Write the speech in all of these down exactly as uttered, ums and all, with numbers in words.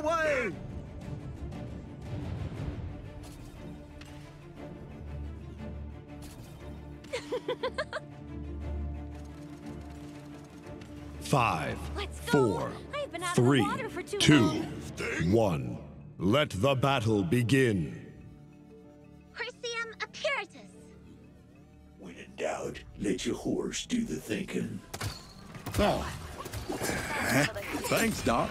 way! Five, Let's go. four, I've been out three, of the water for too two, long. one. Let the battle begin. Chrysium Apparatus. When in doubt, let your horse do the thinking. Oh. Thanks, Doc.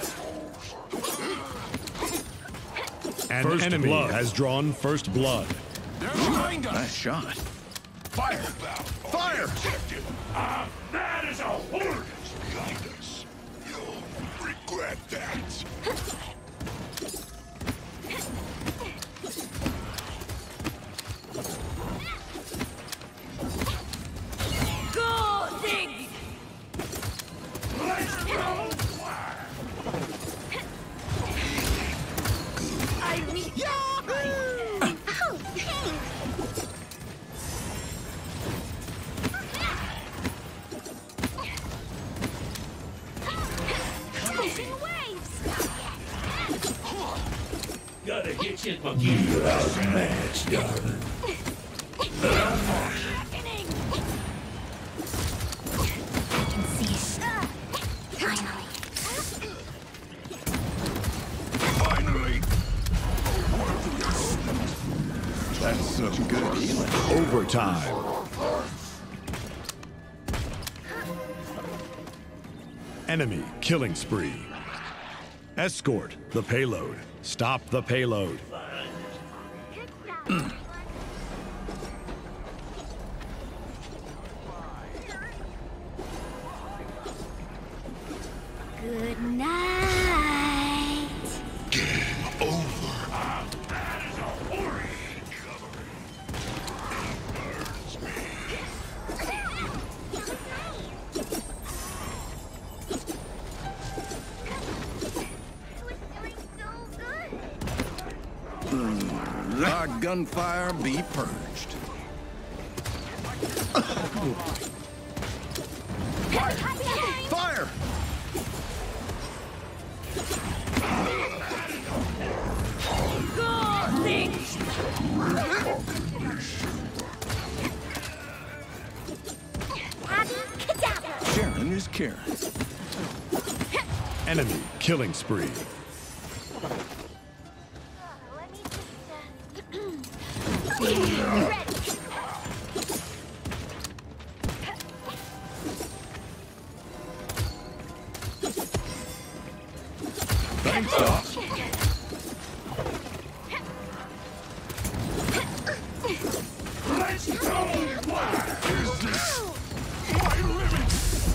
An First enemy blood. has drawn first blood. They're behind us. Nice shot. Fire! Fire! Ah, that is a horse behind us. You'll regret that. Go, Ziggs! Let's go! I mean... Yahoo! Oh, thanks! Pushing waves! Gotta get you monkey. You're outmatched, darling. Happening! I can see it. Finally. Finally! That's some good healing. Overtime. Enemy killing spree. Escort the payload. Stop the payload. Good night! Game over. Ah, that is a horse. Burns me. Our gunfire be purged. Fire! Go, Ziggs! Sharon is Karen. Enemy killing spree. Let me just, uh... Ready! Thanks, Doc. Let's go! What is this? My limit!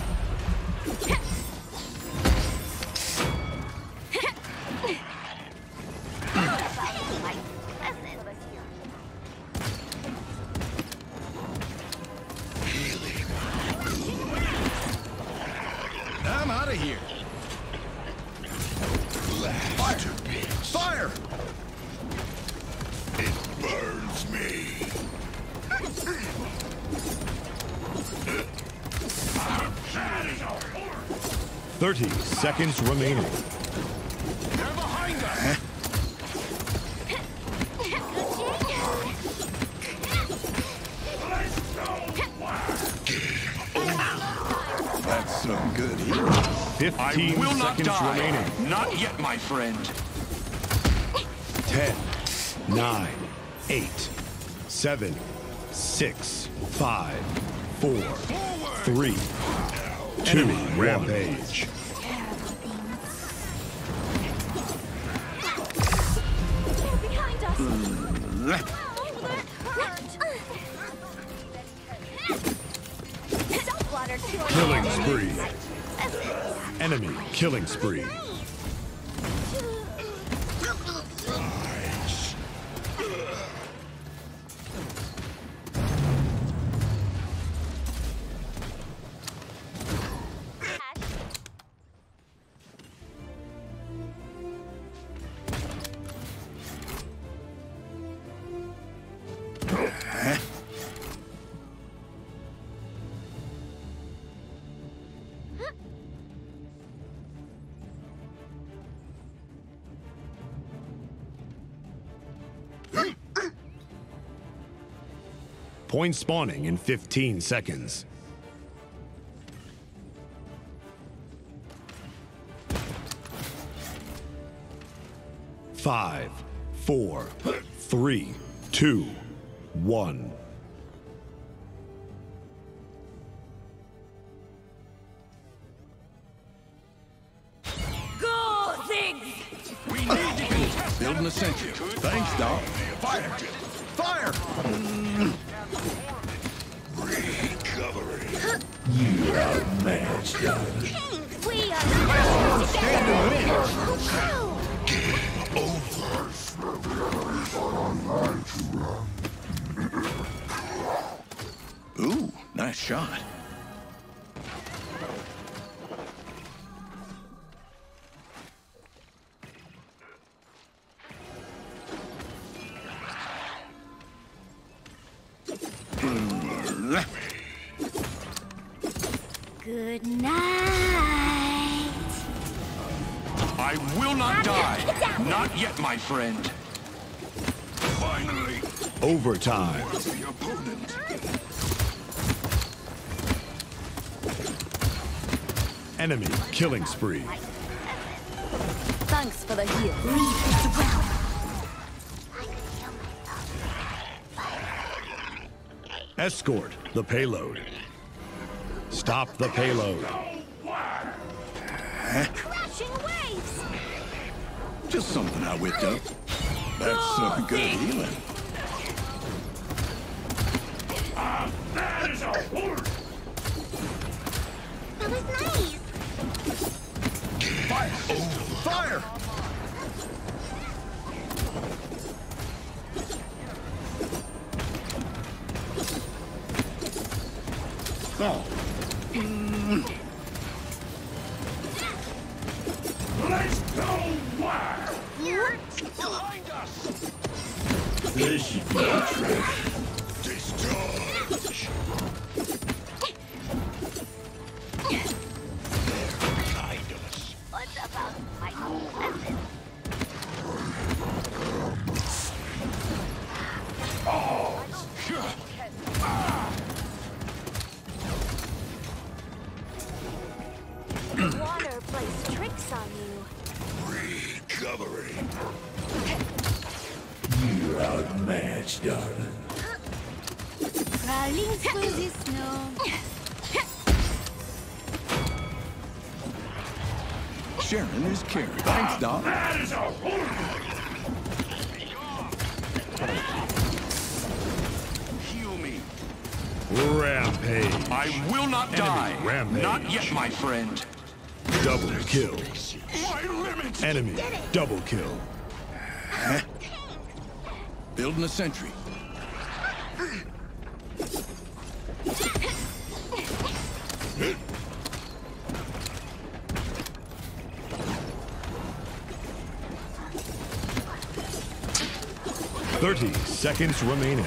I'm out of here. Fire! It burns me. That is a horse. Thirty seconds remaining. They're behind us. Let's go! That's some good healing. Fifteen seconds remaining. Not yet, my friend. Ten, nine, eight, seven, six, five, four, three, two, rampage. They're behind us! Oh, that hurt! Saltwater killing. Killing spree. Enemy killing spree. Point spawning in fifteen seconds. Five, four, three, two, one. Go things! We need to contest building a sentry. Thanks, Doc. Fire! Fire! Recovery. We are Stand and win! Ooh, nice shot. Good night. I will not die. Not yet, my friend. Finally, Overtime. the opponent. Enemy killing spree. Thanks for the heal. Leave it well. Escort the payload. Stop the payload. Crashing waves. Just something I whipped up. That's some good healing. That is a horse. That was nice. Fire! Fire! Oh. Let's go wild. Behind us. This should be a trick. Discharge. Behind us. What about my lesson? Water plays tricks on you. Recovery. You're outmatched, darling. Crawling through the snow. Sharon is caring. Thanks, Doc. That is a horse. Heal me. Rampage. I will not Enemy die. rampage. Not yet, my friend. Double kill. My limits. Enemy double kill. Building a sentry. Thirty seconds remaining.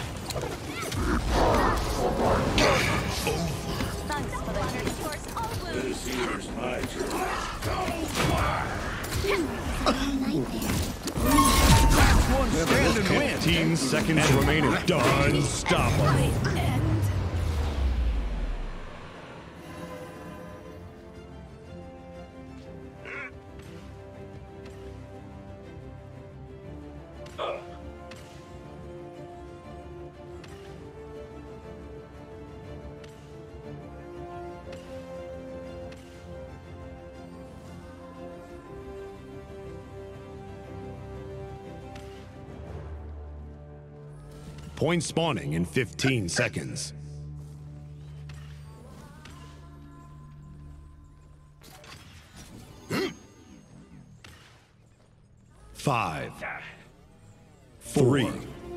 Thanks for the resource. Always. This here's my turn. Stand and win. Fifteen seconds remaining. Unstoppable. Point spawning in fifteen seconds. Five, three,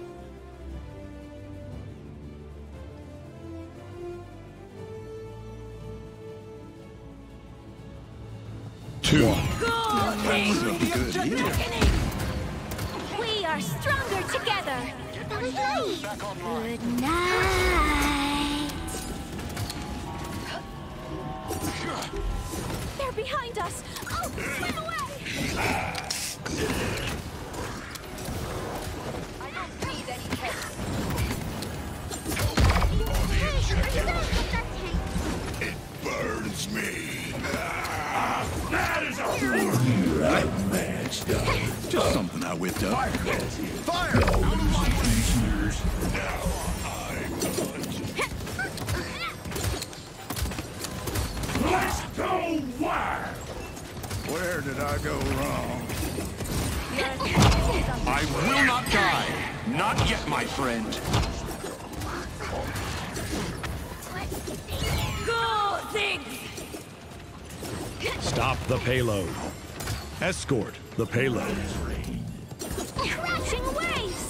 two. Some good healing. We are stronger together. That was nice. Good night. They're behind us. Oh, swim away. I don't need any help. match done. Just something I whipped up. Fire! Prisoners. Let's go wild! Where did I go wrong? I will not die. Not yet, my friend. Go, things! Stop the payload. Escort the payload. Crashing waves!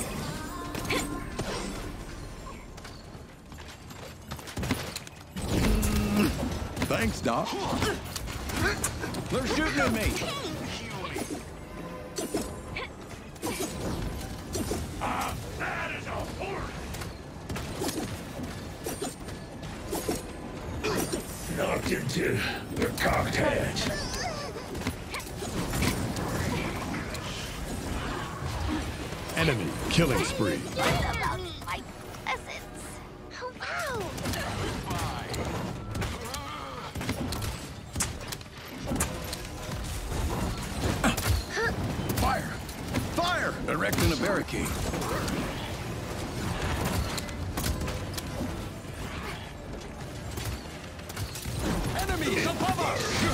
Thanks, Doc. They're shooting at me. Ah, that is a horse! Knocked into the cocked hatch. Enemy killing spree. About my presence. Oh, wow! Fire! Fire! Erecting a barricade. Enemies above us!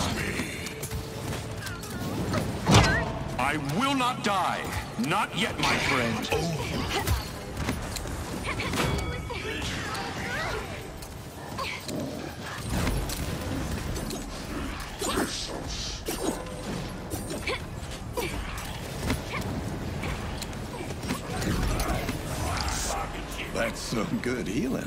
I will not die. Not yet, my friend. That's some good healing.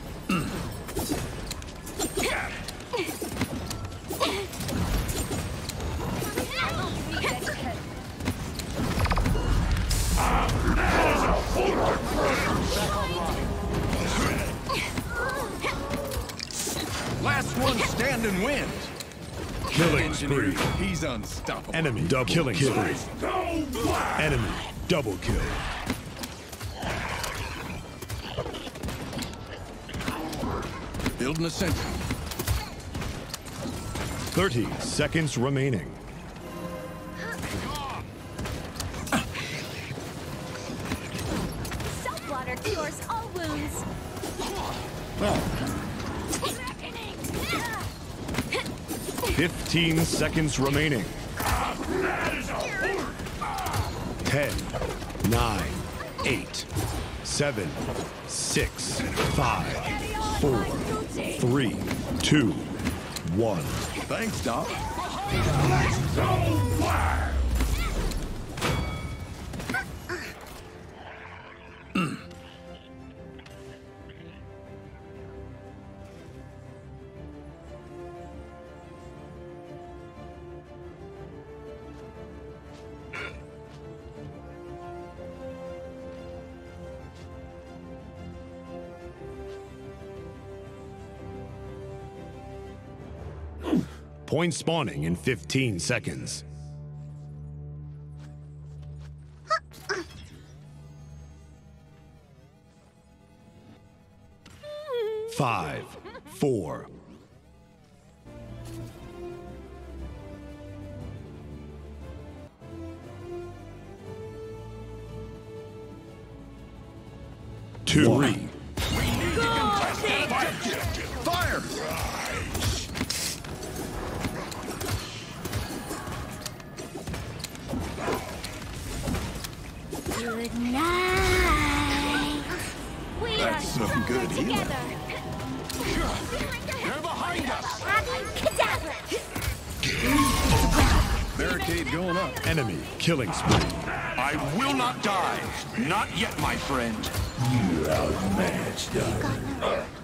Last one standing wins. Killing spree. He's unstoppable. Enemy double killing spree. Go wild! Enemy double kill. Building a sentry. thirty seconds remaining. Self-water cures all wounds. fifteen seconds remaining. That is a horse! ten, nine, eight, seven, six, five, four, three, two, one. Thanks, Doc. Let's go wild! Point spawning in fifteen seconds. Five, four, two, three, Fire! Good night. We That's are some good stronger healing. together. They're behind us. Cadaver. Barricade going up. enemy killing spree. I will not die. Not yet, my friend. You're outmatched, darling.